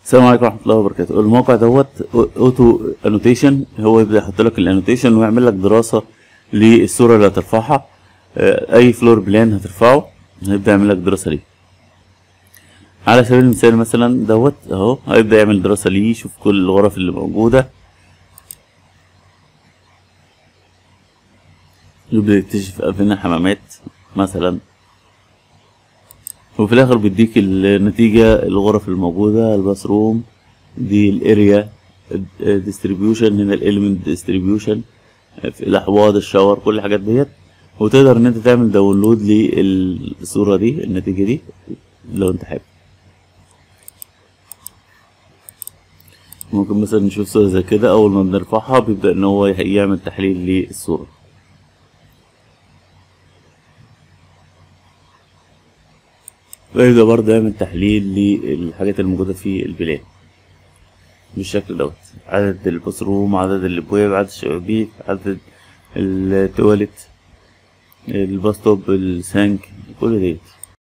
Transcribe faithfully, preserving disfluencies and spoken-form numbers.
السلام عليكم ورحمة الله وبركاته. الموقع دوت اوتو انوتيشن، هو يبدأ يحط لك الانوتيشن ويعمل لك دراسة للصورة اللي هترفعها. آه، اي فلور بلان هترفعه هيبدأ يعمل لك دراسة ليه. على سبيل المثال مثلا دوت اهو هيبدأ يعمل دراسة ليه، يشوف كل الغرف اللي موجودة، يبدأ يكتشف فين حمامات مثلا، وفي الاخر بيديك النتيجة الغرف الموجودة، الباث روم دي الاريا ديستريبيوشن، هنا الاليمنت ديستريبيوشن في الاحواض الشاور، كل الحاجات ديت. وتقدر ان انت تعمل داونلود للصورة دي، النتيجة دي لو انت حابب. ممكن مثلا نشوف صورة زي كده، اول ما بنرفعها بيبدأ ان هو يعمل تحليل للصورة، ويبدأ برضه يعمل تحليل للحاجات الموجودة في البلان بالشكل دوت. عدد البثروم، عدد الابواب، عدد الشبابيك، عدد التواليت، الباستوب، السانك، كل ديت.